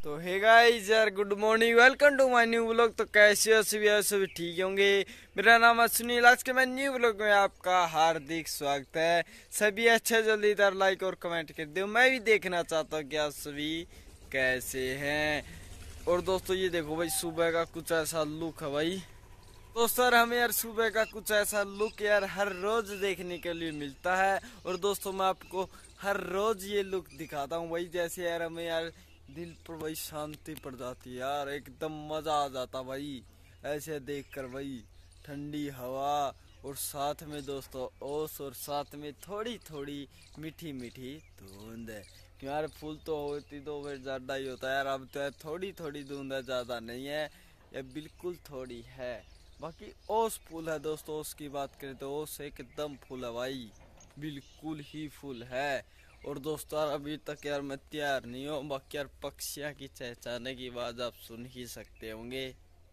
तो hey guys यार, good morning, welcome to my new vlog. तो कैसे हो सभी ठीक होंगे। मेरा नाम है सुनील। आज के मैं न्यू व्लॉग में आपका हार्दिक स्वागत है। सभी अच्छे जल्दी इधर लाइक और कमेंट कर दो। मैं भी देखना चाहता हूँ कि आप सभी कैसे हैं। और दोस्तों ये देखो भाई, सुबह का कुछ ऐसा लुक है भाई। दोस्तों हमें यार सुबह का कुछ ऐसा लुक यार हर रोज देखने के लिए मिलता है। और दोस्तों मैं आपको हर रोज ये लुक दिखाता हूँ भाई। जैसे यार हमें यार दिल पर भाई शांति पड़ जाती है यार, एकदम मजा आ जाता भाई ऐसे देखकर भाई। ठंडी हवा और साथ में दोस्तों ओस, और साथ में थोड़ी थोड़ी मीठी मीठी धुंध है। क्यों यार, फूल तो होती तो फिर ज्यादा ही होता है यार। अब तो थोड़ी थोड़ी धुंध है, ज्यादा नहीं है, ये बिल्कुल थोड़ी है। बाकी ओस फूल है दोस्तों। ओस की बात करें तो ओस एकदम फुल है भाई, बिल्कुल ही फुल है। और दोस्तों यार अभी तक यार मैं तैयार नहीं हूँ। बाकी यार पक्षियों की चहचहाने की आवाज आप सुन ही सकते होंगे।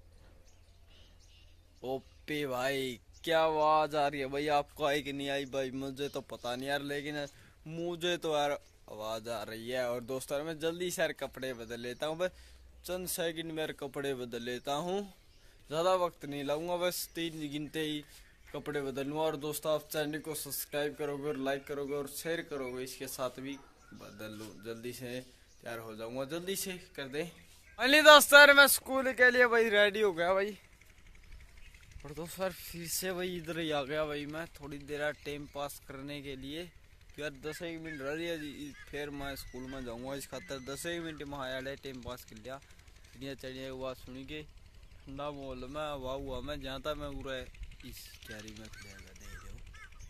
ओपे भाई, क्या आवाज आ रही है भाई। आपको आई कि नहीं आई भाई, मुझे तो पता नहीं यार, लेकिन मुझे तो यार आवाज आ रही है। और दोस्तों यार मैं जल्दी से यार कपड़े बदल लेता हूँ, बस चंद सेकंड में यार कपड़े बदल लेता हूँ। ज़्यादा वक्त नहीं लगूंगा, बस 3 गिनते ही कपड़े बदलूंगा। और दोस्तों आप चैनल को सब्सक्राइब करोगे और लाइक करोगे और शेयर करोगे, इसके साथ भी बदल लूँ, जल्दी से तैयार हो जाऊंगा। जल्दी से कर दे। अली दोस्तों यार मैं स्कूल के लिए भाई रेडी हो गया भाई। और दोस्तों यार फिर से भाई इधर ही आ गया भाई मैं, थोड़ी देर टाइम पास करने के लिए। यार 10 मिनट रह रही है फिर मैं स्कूल में जाऊंगा। इस खातर 10 मिनट में आया टाइम पास कर लिया। चिड़िया चिड़िया की बात सुनी के ठंडा माहौल में हवा हुआ मैं जहाँ था मैं पूरा इस क्यारी में खड़ा देख रहे हो।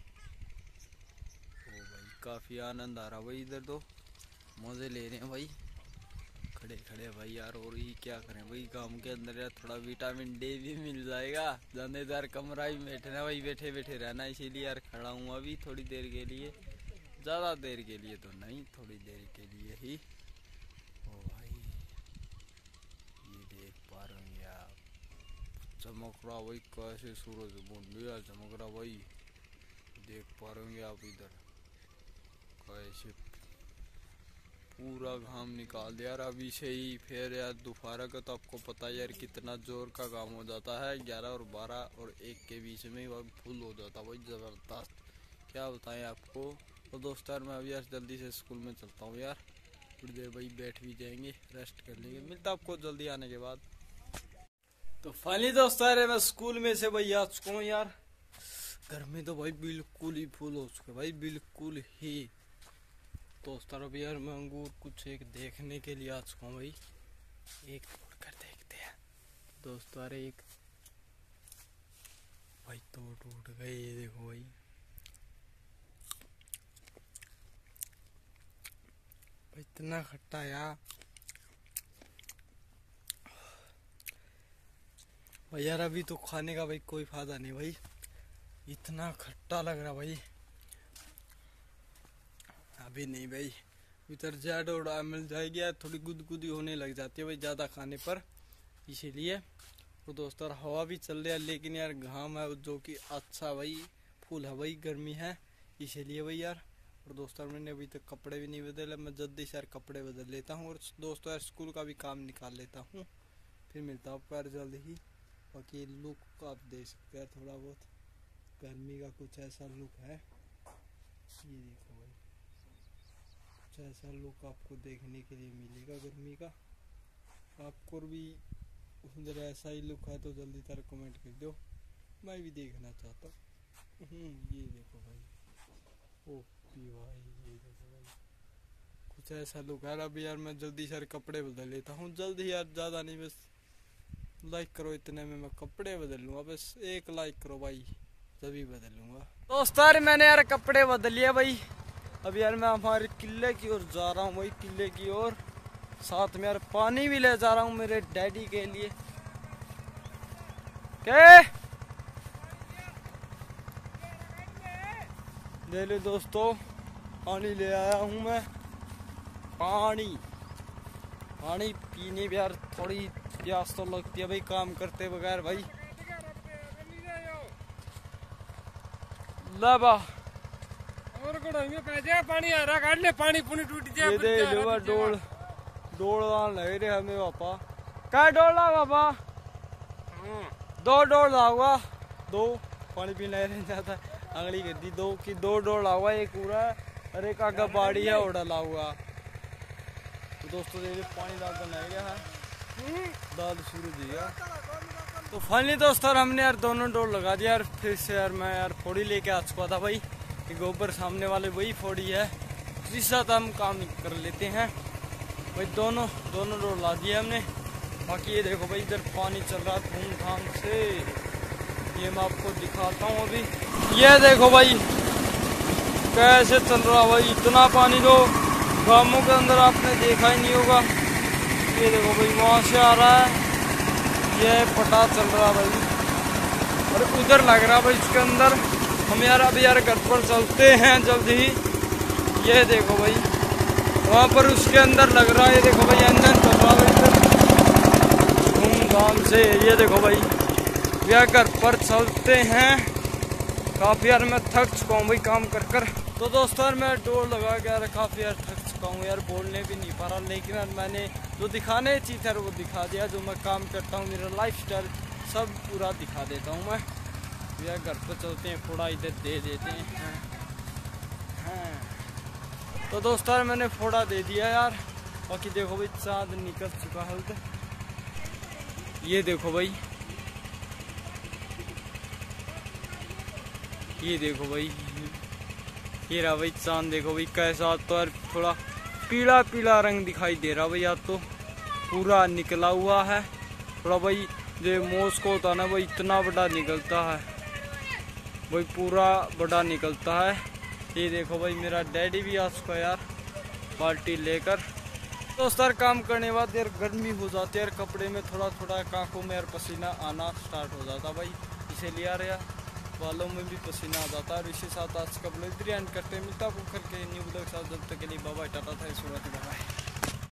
ओ भाई काफ़ी आनंद आ रहा भाई, इधर तो मज़े ले रहे हैं भाई खड़े खड़े भाई यार। और ये क्या करें भाई, गांव के अंदर यार थोड़ा विटामिन डी भी मिल जाएगा। जानेदार कमरा ही बैठना भाई, बैठे बैठे रहना, इसीलिए यार खड़ा हूँ अभी थोड़ी देर के लिए। ज़्यादा देर के लिए तो नहीं, थोड़ी देर के लिए ही। ओ भाई ये देख पा रहे हैं यार, चमक रहा भाई, कैसे सूरज बूंदिया चमक रहा भाई, देख पा रहे होंगे आप इधर कैसे पूरा घाम निकाल दिया यार अभी से ही। फिर यार दोपहर का तो आपको पता है यार कितना जोर का काम हो जाता है। 11 और 12 और 1 के बीच में वह फुल हो जाता भाई, ज़बरदस्त, क्या बताएं आपको। तो दोस्तों यार मैं अभी यार जल्दी से स्कूल में चलता हूँ यार, थोड़ी देर भाई बैठ भी जाएंगे, रेस्ट कर लेंगे। मिलता आपको जल्दी आने के बाद। तो फाइनली दोस्तों यार मैं स्कूल में से भाई आ चुका हूँ यार। गर्मी तो भाई बिल्कुल ही फुल हो चुका है भाई, बिल्कुल ही। दोस्तों अभी यार मैं अंगूर कुछ एक देखने के लिए आ चुका हूँ भाई, एक तोड़ कर देखते हैं। दोस्तों अरे एक भाई तोड़ टूट गए, ये देखो भाई। भाई इतना खट्टा यार भाई यार, अभी तो खाने का भाई कोई फायदा नहीं भाई, इतना खट्टा लग रहा भाई। अभी नहीं भाई, इधर जेड और मिल जाएगी यार, थोड़ी गुदगुदी होने लग जाती है भाई ज़्यादा खाने पर, इसीलिए। तो दोस्तों हवा भी चल रही है, लेकिन यार घाम है जो कि अच्छा भाई फुल है भाई, गर्मी है इसीलिए भाई यार। और दोस्तों मैंने अभी तक कपड़े भी नहीं बदले, मैं जल्दी से यार कपड़े बदल लेता हूँ। और दोस्तों यार स्कूल का भी काम निकाल लेता हूँ, फिर मिलता हूँ आपको यार जल्द ही। बाकी लुक आप देख सकते हैं, थोड़ा बहुत गर्मी का कुछ ऐसा लुक है, ये देखो भाई, कुछ ऐसा लुक आपको देखने के लिए मिलेगा गर्मी का। आपको भी उधर ऐसा ही लुक है तो जल्दी तरह कमेंट कर दो, मैं भी देखना चाहता हूँ। ये देखो भाई, ओपी भाई, ये देखो भाई, कुछ ऐसा लुक है। अभी यार मैं जल्दी से कपड़े बदल लेता हूँ, जल्दी यार, ज़्यादा नहीं, बस लाइक करो, इतने में मैं कपड़े बदल लूँगा। बस एक लाइक करो भाई, तभी बदल लूँगा। दोस्तों यार मैंने यार कपड़े बदल लिए भाई। अब यार मैं हमारे किले की ओर जा रहा हूँ भाई, किले की ओर। साथ में यार पानी भी ले जा रहा हूँ मेरे डैडी के लिए। क्या ले लो दोस्तों, पानी ले आया हूँ मैं। पानी पानी पीने भी यार थोड़ी प्यास तो लगती है भाई काम करते बगैर भाई। लाबा और पानी आ रहा, काट ले, पानी पुनी टूट जाए। ये दे लो डोल दौड़ लग रहे हमें पापा। क्या दौड़ ला पापा? 2 दौड़ लाऊंगा, 2 पानी पीने रह जाता अगली गद्दी 2 की 2 दौड़ लाऊंगा, एक पूरा अरे एक आगा बाड़ी है उड़ा लाऊंगा। तो दोस्तों देखिए पानी डाल कर नहीं गया है, दाल शुरू दिया। तो फाइनली दोस्तों हमने यार दोनों दौड़ लगा दिया यार। फिर से यार मैं यार फोड़ी लेके आ चुका था भाई, कि गोबर सामने वाले वही फोड़ी है जिस साथ हम काम कर लेते हैं भाई। दोनों दौड़ ला दिए हमने। बाकी ये देखो भाई इधर पानी चल रहा है धूमधाम से, ये मैं आपको दिखाता हूँ अभी। ये देखो भाई कैसे चल रहा भाई, इतना पानी तो गांवों के अंदर आपने देखा ही नहीं होगा। ये देखो भाई वहाँ से आ रहा है, ये पटा चल रहा भाई, और उधर लग रहा भाई इसके अंदर। हम यार अभी यार घर पर चलते हैं जल्द ही। ये देखो भाई वहाँ पर उसके अंदर लग रहा है, ये देखो भाई इंजन चल रहा है इधर धूमधाम से। ये देखो भाई यार घर पर चलते हैं। काफ़ी यार मैं थक चुका हूँ भाई काम कर कर। तो दोस्तों यार मैं दौड़ लगा के यार काफ़ी यार थक चुका हूँ यार, बोलने भी नहीं पा रहा। लेकिन यार मैंने जो दिखाने चीज़ है वो दिखा दिया, जो मैं काम करता हूँ मेरा लाइफस्टाइल सब पूरा दिखा देता हूँ मैं। यार घर पर चलते हैं, फोड़ा इधर दे देते हैं। तो दोस्तों यार मैंने फोड़ा दे दिया यार। बाकी देखो भाई चाँद निकल चुका है उधर, ये देखो भाई, ये देखो भाई, ये रहा भाई चांद। देखो भाई कैसा तो यार थोड़ा पीला पीला रंग दिखाई दे रहा भाई, आज तो पूरा निकला हुआ है थोड़ा भाई। जो मोस को होता ना भाई इतना बड़ा निकलता है भाई, पूरा बड़ा निकलता है। ये देखो भाई मेरा डैडी भी आ चुका यार बाल्टी लेकर। दोस्तों यार काम करने के बाद यार गर्मी हो जाती है यार, कपड़े में थोड़ा थोड़ा आँखों में यार पसीना आना स्टार्ट हो जाता भाई, इसीलिए यार बालों में भी पसीना आ जाता है। और इसी साथ आज का ब्लॉग इधर एंड करते हैं, मिलता है करके न्यू ब्लॉग साथ, जब तक के लिए बाय बाय, टाटा था, सुबह बाय।